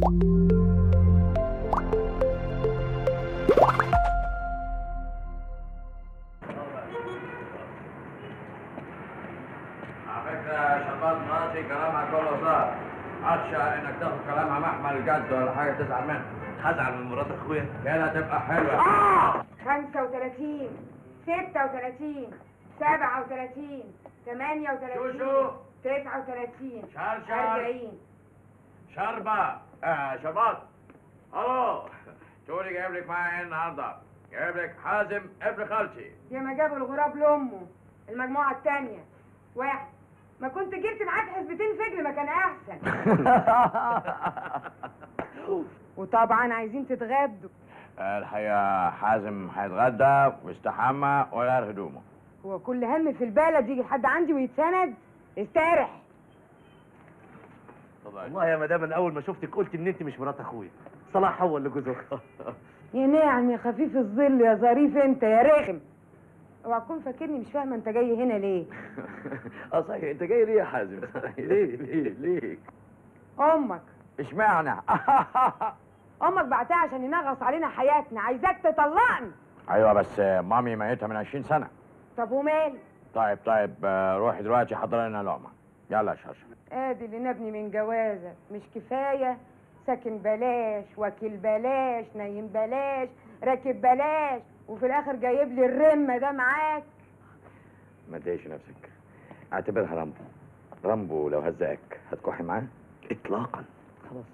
شباب مراتي كلامها كله صار. اخشى انك تاخد كلامها محمل جد ولا حاجه تزعل منها. هزعل من مرات اخويا؟ كده تبقى حلوه. 35 36 37 38 شو 39 شرشر 40 شربة. شربات. الو تقولي جايب لك معايا ايه النهارده؟ جايب لك حازم ابن خالتي. يا ما جابوا الغراب لامه. المجموعه الثانيه واحد. ما كنت جبت معاك حسبتين فجل ما كان احسن. وطبعا عايزين تتغدوا. الحقيقه حازم هيتغدى ويستحمى ويغير هدومه. هو كل هم في البلد يجي لحد عندي ويتسند؟ استرح. والله يا مدام انا اول ما شفتك قلت ان انت مش مرات اخويا. صلاح هو اللي جوز اختها. يا ناعم يا خفيف الظل يا ظريف انت يا رخم. اوعى تكون فاكرني مش فاهمه انت جاي هنا ليه. صحيح انت جاي ليه يا حازم؟ ليه؟ امك. اشمعنى؟ امك بعتها عشان ينغص علينا حياتنا، عايزاك تطلقني. ايوه بس مامي ميتها من 20 سنه. طب ومال؟ طيب روحي دلوقتي حضر لنا لقمه. يلا يا شرشر. ادي اللي نبني من جوازك مش كفايه؟ ساكن بلاش، واكل بلاش، نايم بلاش، راكب بلاش، وفي الاخر جايب لي الرمه ده معاك. ما تضايقش نفسك، اعتبرها رامبو لو هزقك هتكحي معاه؟ اطلاقا. خلاص.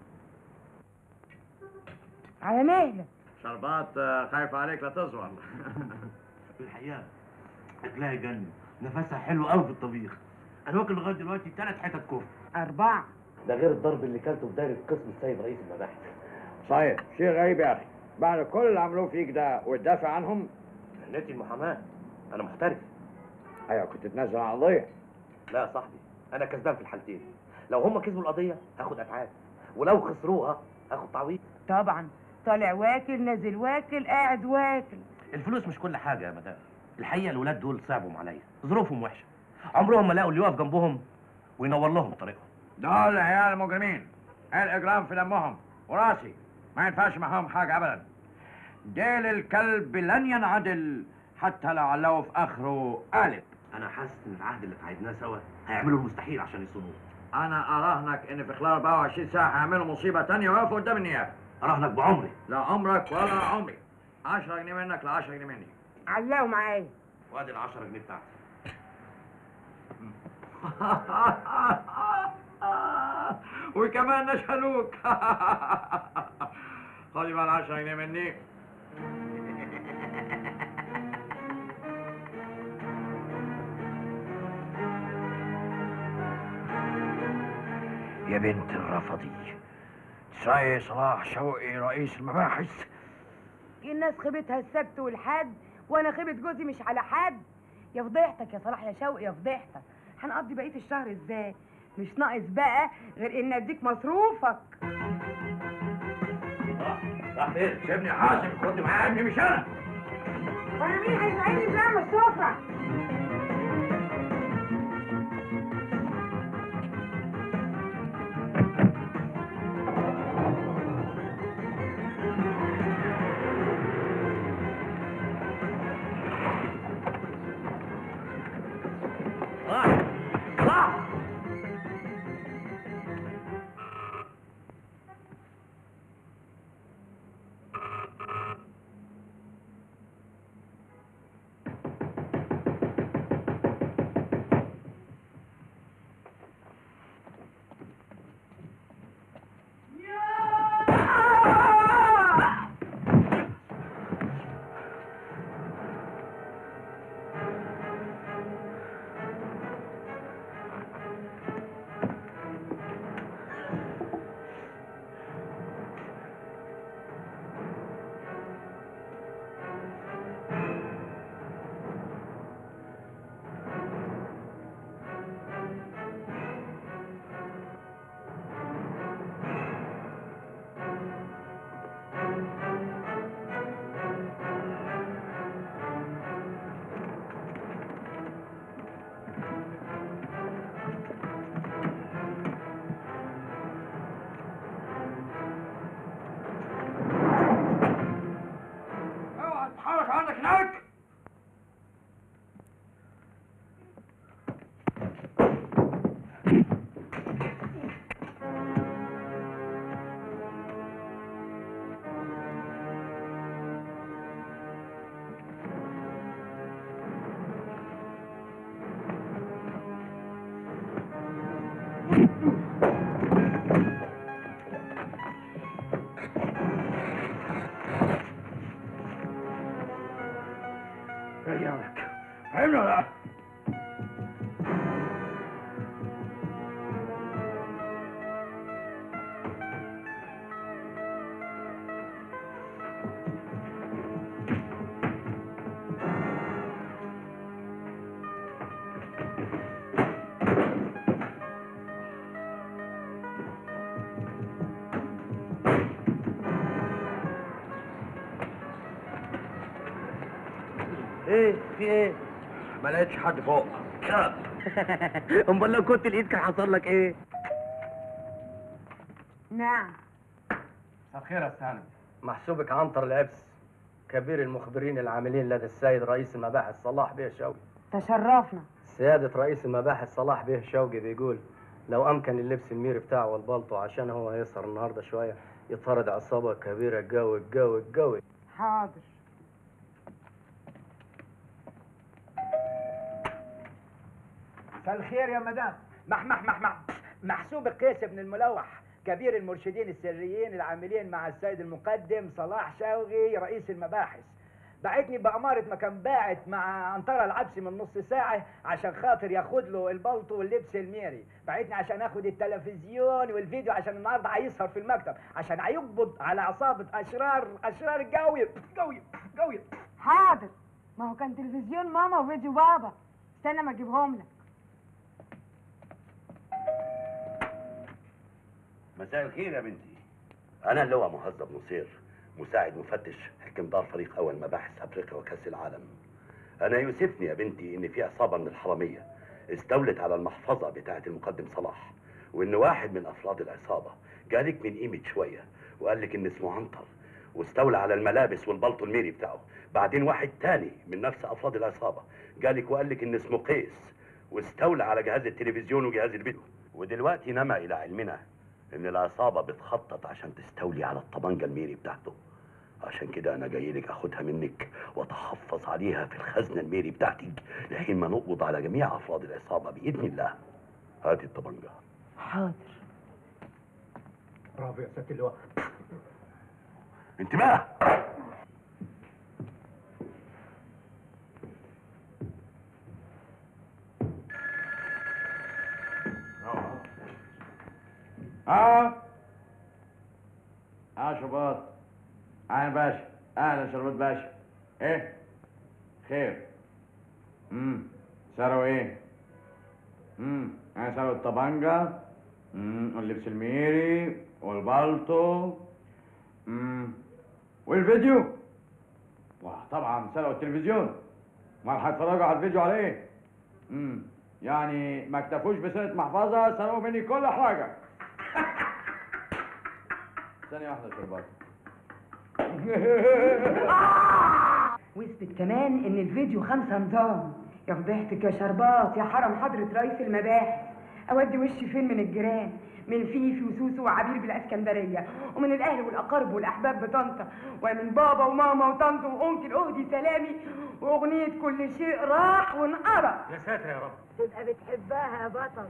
على مهلك. شربات خايف عليك لا تزور. الحقيقه اكلها يجنن، نفسها حلو قوي في الطبيخ. انا واكل لغايه دلوقتي 3 حتت كفته. 4. ده غير الضرب اللي كلته في دايره قسم السيد رئيس المباحث. صحيح شيء غريب يا اخي، بعد كل اللي عملوه فيك ده وتدافع عنهم. نتي المحاماه، انا محترف. ايوه كنت تنزل عن قضيه. لا يا صاحبي انا كسبان في الحالتين. لو هم كسبوا القضيه هاخد اتعاب، ولو خسروها هاخد تعويض. طبعا طالع واكل نازل واكل قاعد واكل. الفلوس مش كل حاجه يا مدام. الحقيقه الولاد دول صعبوا عليا، ظروفهم وحشه، عمرهم ما لقوا اللي يقف جنبهم وينور لهم طريقهم. دول عيال مجرمين، الاجرام في دمهم وراسي ما ينفعش معاهم حاجه ابدا. ديل الكلب لن ينعدل حتى لعله في اخره قالب. انا حاسس ان العهد اللي اتعهدناه سوا هيعملوا المستحيل عشان يصونوه. انا اراهنك ان في خلال 24 ساعه هيعملوا مصيبه تانية ويقفوا قدام النيابه. اراهنك بعمري. لا عمرك ولا عمري. 10 جنيه منك ل 10 جنيه مني. علقوا معايا. وادي ال 10 جنيه بتاعتي. وكمان نشهلوك. خدي بقى ال 10 جنيه مني. يا بنت الرفضي، تسعي صلاح شوقي رئيس المباحث. الناس خيبتها السبت والحد، وانا خيبه جوزي مش على حد. يا فضيحتك يا صلاح يا شوقي يا فضيحتك. هنقضي بقيه الشهر ازاي؟ مش ناقص بقى غير ان اديك مصروفك. راح فين؟ سيبني يا حازم، خد معايا ابني مش انا. وانا مين هيساعدني في لعب السفره؟ ايه في ايه؟ ما لقيتش حد فوق. امال لو كنت لقيت كان حصل لك ايه؟ نعم. مساء الخير يا سالم. محسوبك عنتر العبس، كبير المخبرين العاملين لدى السيد رئيس المباحث صلاح بيه شوقي. تشرفنا. سيادة رئيس المباحث صلاح بيه شوقي بيقول لو أمكن اللبس الميري بتاعه والبلطو عشان هو هيسهر النهارده شوية يطرد عصابة كبيرة قوي قوي قوي. حاضر. مساء الخير يا مدام. محسوب قيس بن الملوح، كبير المرشدين السريين العاملين مع السيد المقدم صلاح شوقي رئيس المباحث. بعتني بأمارة مكان باعت مع عنترة العبسي من نص ساعة عشان خاطر ياخد له البلطو واللبس الميري. بعتني عشان اخد التلفزيون والفيديو عشان النهارده هيسهر في المكتب عشان هيقبض على عصابة أشرار قوي. حاضر. ما هو كان تلفزيون ماما وفيديو بابا. استنى ما اجيبهم لك. مساء الخير يا بنتي. أنا اللواء مهذب نصير، مساعد مفتش حكمدار فريق أول مباحث أفريقيا وكأس العالم. أنا يؤسفني يا بنتي إن في عصابة من الحرامية استولت على المحفظة بتاعة المقدم صلاح، وإن واحد من أفراد العصابة جالك من قيمة شوية وقال لك إن اسمه عنتر واستولى على الملابس والبلطو الميري بتاعه. بعدين واحد تاني من نفس أفراد العصابة جالك وقال لك إن اسمه قيس واستولى على جهاز التلفزيون وجهاز الفيديو. ودلوقتي نما إلى علمنا إن العصابة بتخطط عشان تستولي على الطبنجة الميري بتاعته. عشان كده أنا جاي لك أخدها منك وأتحفظ عليها في الخزنة الميري بتاعتي لحين ما نقبض على جميع أفراد العصابة بإذن الله. هاتي الطبنجة. حاضر. برافو يا ست اللواء. انتباه. شربات. عين باشا. اهلا شربات باشا. ايه خير؟ سرقوا ايه؟ سرقوا الطبنجة، واللبس الميري والبلطو، والفيديو. طبعا سرقوا التلفزيون. ما هيتفرجوا على الفيديو على ايه؟ يعني ما اكتفوش بسرقة محفظة، سرقوا مني كل حاجة. ثانية واحدة يا شربات. واثبت كمان ان الفيديو 5 نظام. يا فضيحتك يا شربات يا حرم حضرة رئيس المباحث. اودي وشي فين من الجيران؟ من فيفي وسوسو وعبير بالاسكندريه، ومن الاهل والاقارب والاحباب بطنطا، ومن بابا وماما وطنط وانكل اهدي سلامي، واغنيه كل شيء راح وانقرا. يا ساتر يا رب. تبقى بتحبها يا بطل.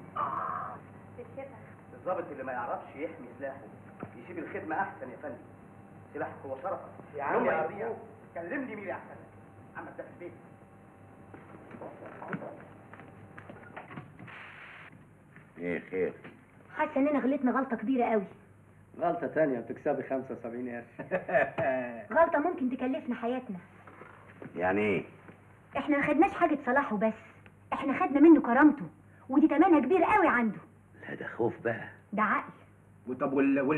الضابط اللي ما يعرفش يحمي سلاحه يسيب الخدمة أحسن يا فندم. سلاحك هو شرفك. يا عم يا ربيع كلمني مين احسن. عمك ده في البيت. ايه خير؟ حاسه اننا غلطنا غلطه كبيره قوي. غلطة تانية وتكسبي 75 قرش. غلطه ممكن تكلفنا حياتنا. يعني ايه؟ احنا ما خدناش حاجه صلاحه بس، احنا خدنا منه كرامته، ودي تمنها كبير قوي عنده. لا ده خوف بقى. ده عقل. طب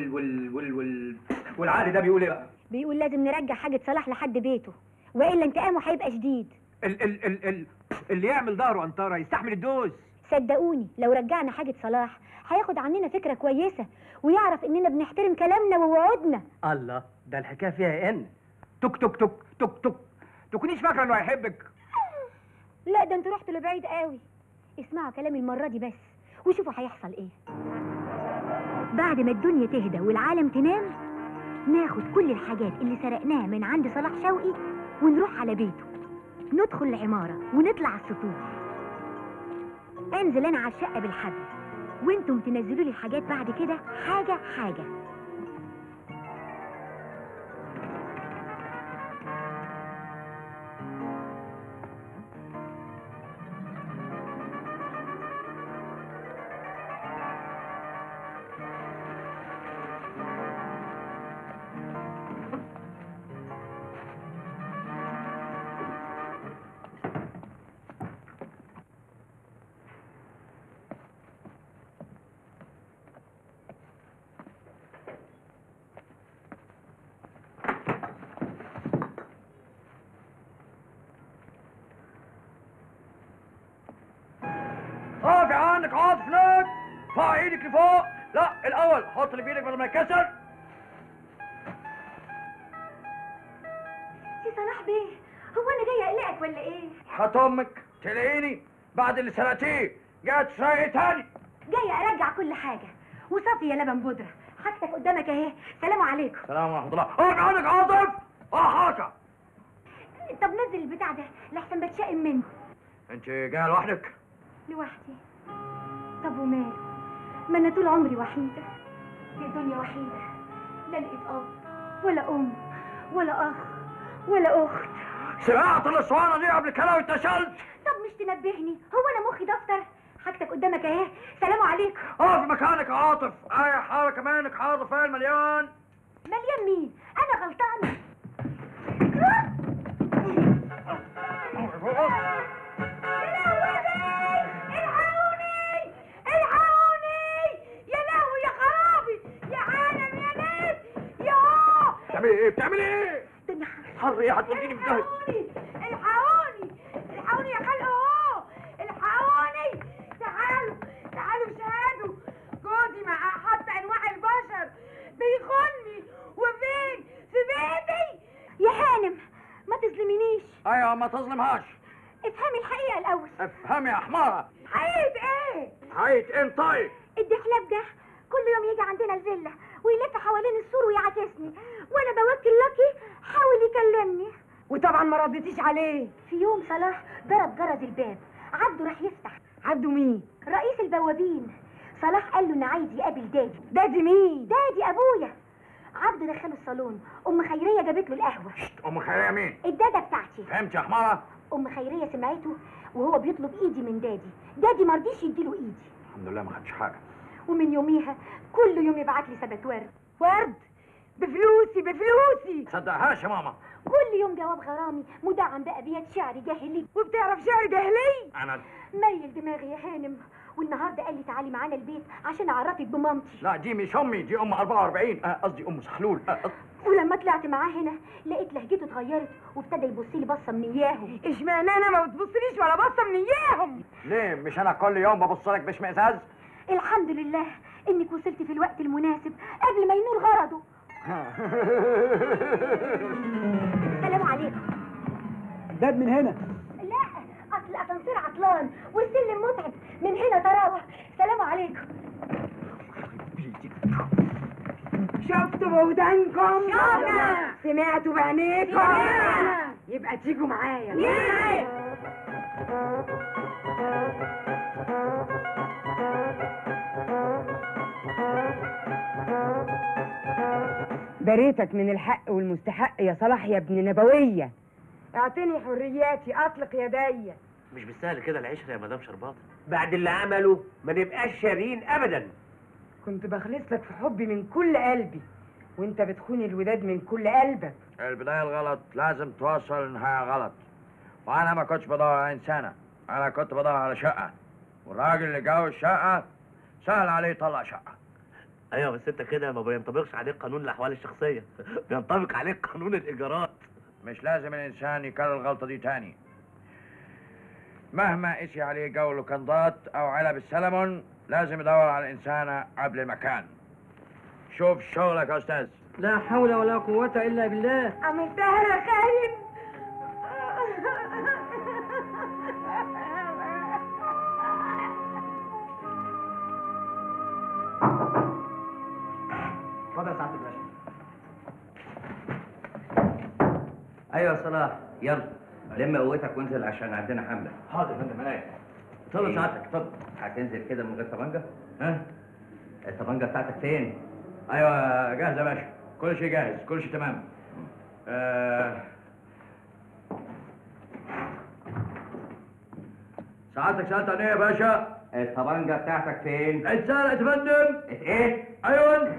والعقل ده بيقول ايه بقى؟ بيقول لازم نرجع حاجه صلاح لحد بيته، والا انتقامه هيبقى شديد. اللي يعمل ظهره عنترة يستحمل الدوز. صدقوني لو رجعنا حاجه صلاح هياخد عننا فكره كويسه، ويعرف اننا بنحترم كلامنا ووعودنا. الله، ده الحكاية فيها إن. تكونيش فاكرة انه هيحبك. لا ده انتوا رحتوا لبعيد قوي. اسمعوا كلامي المره دي بس وشوفوا هيحصل ايه. بعد ما الدنيا تهدى والعالم تنام، ناخد كل الحاجات اللي سرقناها من عند صلاح شوقي ونروح على بيته، ندخل العمارة ونطلع على السطوح. انزل انا على الشقة بالحبل، وانتم تنزلوا لي الحاجات بعد كده حاجة حاجة. ارفع ايدك لفوق. لا الاول حط اللي بايدك بدل ما يتكسر. سي صلاح بيه، هو انا جاي اقلقك ولا ايه؟ حط امك تلاقيني بعد اللي سرقتيه جاي تسرقي تاني. جاي ارجع كل حاجه، وصافي يا لبن بودره، حاجتك قدامك اهي. سلام عليكم. سلام ورحمه الله. اقعد عندك عاطف. حركه. طب نزل البتاع ده لحسن بتشائم منه. انت جايه لوحدك؟ لوحدي؟ طب وماله، ما انا طول عمري وحيده في دنيا وحيده، لا لقيت اب ولا ام ولا اخ ولا اخت. سمعت الاسوانه دي قبل كده واتشلت. طب مش تنبهني، هو انا مخي دفتر؟ حاجتك قدامك اهي. سلام عليكم. اقف مكانك يا عاطف. اي حركه منك حاضر فين مليان. مليان مين؟ انا غلطانه. بتعملي ايه؟ بتعملي ايه؟ حر ايه؟ هتوديني في داهيه. الحقوني يا خلق اهو. الحقوني. تعالوا شهادوا. جوزي مع حتى انواع البشر بيخوني. وفين؟ في بيتي. يا هانم ما تظلمينيش. ايوه ما تظلمهاش. افهمي الحقيقه الاول. افهمي يا حماره. حقيقة ايه؟ حقيقة ايه طيب؟ الدحلاب ده كل يوم يجي عندنا الفيلا ويلف حوالين السور ويعاكسني، وانا بوكل لكي حاول يكلمني. وطبعا ما ردتيش عليه. في يوم صلاح ضرب جرس الباب، عبده راح يفتح. عبده مين؟ رئيس البوابين. صلاح قال له انه عايز يقابل دادي. دادي مين؟ دادي ابويا. عبده دخله الصالون، ام خيريه جابت له القهوه. ام خيريه مين؟ الداده بتاعتي. فهمت يا حماره؟ ام خيريه سمعته وهو بيطلب ايدي من دادي ما رضيش يديله ايدي. الحمد لله ما خدش حاجه. ومن يوميها كل يوم يبعت لي سبت ورد. ورد؟ بفلوسي. صدقهاش يا ماما. كل يوم جواب غرامي مدعم بأبيات شعر جاهلي. وبتعرف شعر جاهلي؟ انا ميل دماغي يا هانم. والنهارده قال لي تعالي معانا البيت عشان اعرفك بمامتي. لا دي مش امي، دي ام 44. قصدي ام سحلول. ولما طلعت معاه هنا لقيت لهجته اتغيرت وابتدى يبص لي بصه من اياهم. اشمعنى انا ما بتبصليش ولا بصه من اياهم؟ ليه؟ مش انا كل يوم ببص لك باشمئزاز؟ الحمد لله انك وصلت في الوقت المناسب قبل ما ينول غرضه. سلام عليكم. باب من هنا. لا اصل الاسانسير عطلان والسلم متعب، من هنا تراوح. سلام عليكم. شفتوا بودانكم؟ شفنا. سمعتوا بعينيكم؟ يبقى تيجوا معايا. بريتك من الحق والمستحق يا صلاح يا ابن نبوية. اعطيني حرياتي، اطلق يدي. مش بالسهل كده العشره يا مدام شربات. بعد اللي عمله ما نبقاش شارين ابدا. كنت بخلص لك في حبي من كل قلبي، وانت بتخوني الوداد من كل قلبك. البدايه الغلط لازم توصل لنهايه غلط. وانا ما كنتش بدور على انسانه، انا كنت بدور على شقه. والراجل اللي جاوز شقه سهل عليه يطلع شقه. ايوه بس انت كده ما بينطبقش عليك قانون الاحوال الشخصيه، بينطبق عليك قانون الايجارات. مش لازم الانسان يكرر الغلطه دي تاني. مهما قسي عليه جو لوكندات او علب السلمون لازم يدور على الانسانه قبل المكان. شوف شغلك يا استاذ. لا حول ولا قوة إلا بالله. عملتها يا خاين. اتفضل يا سعادة الباشا. ايوه يا صلاح، يلا لم قوتك وانزل عشان عندنا حمله. حاضر يا فندم. ايه؟ اتفضل سعادتك اتفضل. هتنزل كده من غير طبنجه؟ ها؟ الطبنجه بتاعتك فين؟ ايوه جاهز يا باشا، كل شيء جاهز، كل شيء تمام. سعادتك سألت عن ايه يا باشا؟ الطبنجه بتاعتك فين؟ اتسرقت يا فندم. ايه؟ ايوه.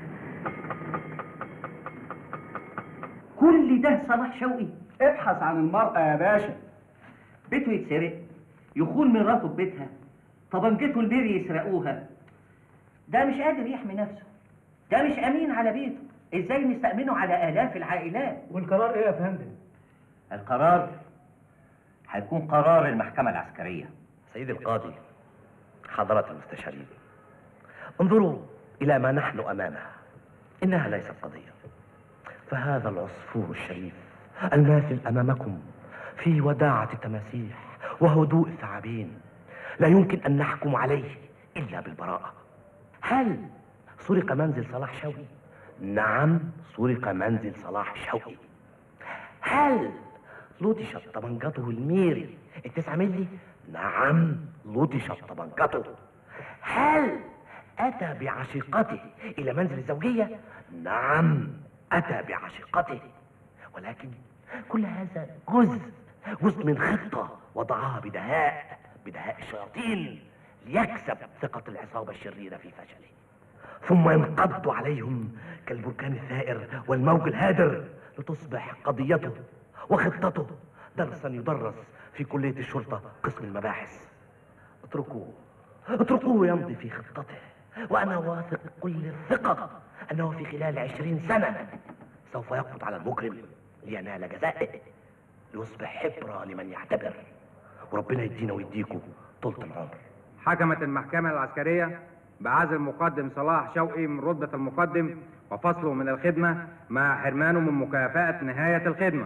كل ده صلاح شوقي؟ ابحث عن المرأة يا باشا. بيته يتسرق، يخون مراته في بيتها، طبنجته الميري يسرقوها. ده مش قادر يحمي نفسه، ده مش امين على بيته. ازاي نستأمنه على آلاف العائلات؟ والقرار ايه يا فندم؟ القرار هيكون قرار المحكمة العسكرية. سيدي القاضي، حضرات المستشارين، انظروا إلى ما نحن أمامه، إنها ليست قضية. فهذا العصفور الشريف الماثل أمامكم في وداعة التماسيح وهدوء الثعابين لا يمكن أن نحكم عليه إلا بالبراءة. هل سرق منزل صلاح شوقي؟ نعم، سرق منزل صلاح شوقي. هل لطشت طبنجته الميري 9 ملي؟ نعم، لطشت طبنجته. هل أتى بعشيقته إلى منزل الزوجية؟ نعم، أتى بعشيقته. ولكن كل هذا جزء من خطة وضعها بدهاء الشياطين ليكسب ثقة العصابة الشريرة في فشله، ثم ينقض عليهم كالبركان الثائر والموج الهادر لتصبح قضيته وخطته درسا يدرس في كلية الشرطة قسم المباحث. اتركوه يمضي في خطته، وأنا واثق كل الثقة أنه في خلال 20 سنة سوف يقبض على المجرم لينال جزائه، ليصبح حبرة لمن يعتبر. وربنا يدينا ويديكم طولة العمر. حكمت المحكمة العسكرية بعزل المقدم صلاح شوقي من رتبة المقدم وفصله من الخدمة مع حرمانه من مكافأة نهاية الخدمة.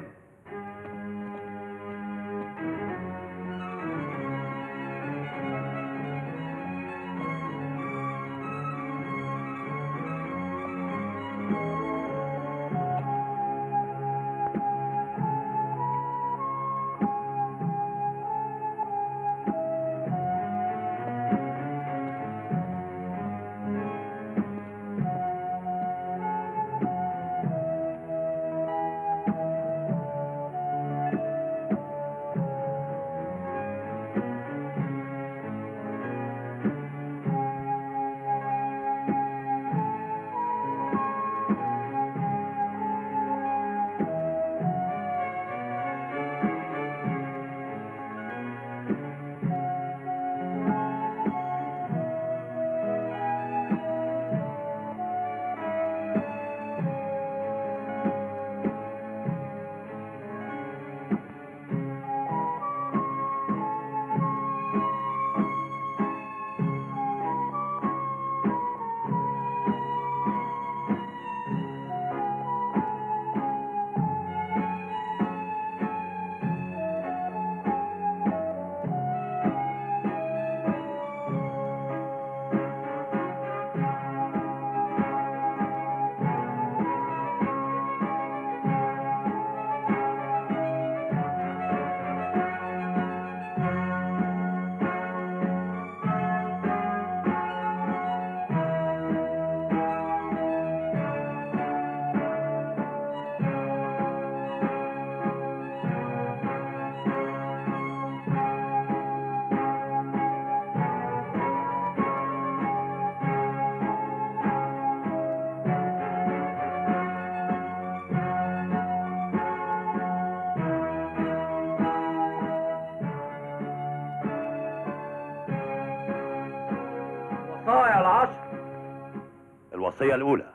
الوصية الأولى: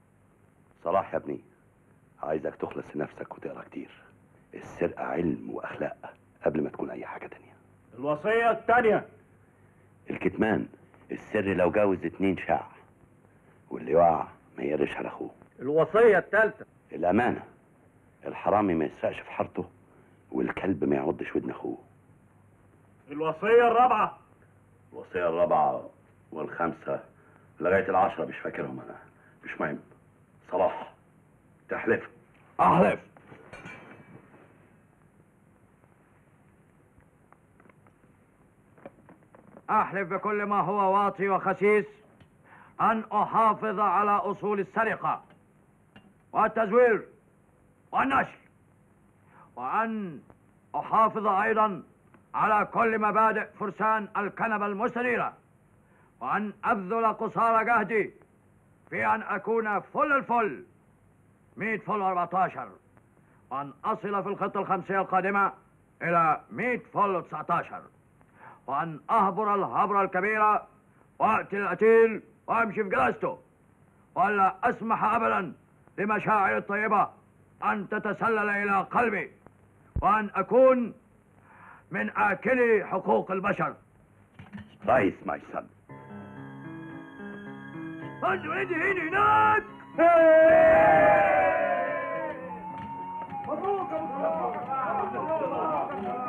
صلاح يا ابني، عايزك تخلص لنفسك وتقرا كتير. السرقة علم وأخلاق قبل ما تكون أي حاجة تانية. الوصية الثانية: الكتمان، السر لو جاوز 2 شاع، واللي يقع ما يقرش على أخوه. الوصية الثالثة: الأمانة، الحرامي ما يسرقش في حارته، والكلب ما يعضش ودن أخوه. الوصية الرابعة: الوصية الرابعة والخامسة لغاية 10 مش فاكرهم أنا، مش مهم. صلاح، تحلف؟ أحلف. أحلف بكل ما هو واطي وخسيس أن أحافظ على أصول السرقة والتزوير والنشر، وأن أحافظ أيضا على كل مبادئ فرسان الكنبة المستنيرة، وأن أبذل قصارى جهدي في أن أكون فل الفل 100 فل 14، وأن أصل في الخطة الخمسية القادمة إلى 100 فل 19، وأن أهبر الهبرة الكبيرة وأقتل القتيل وأمشي في جلسته، ولا أسمح أبدا لمشاعري الطيبة أن تتسلل إلى قلبي، وأن أكون من آكلي حقوق البشر. Rise, my son. انتوا ايدي هنا هناك. مبروك مبروك.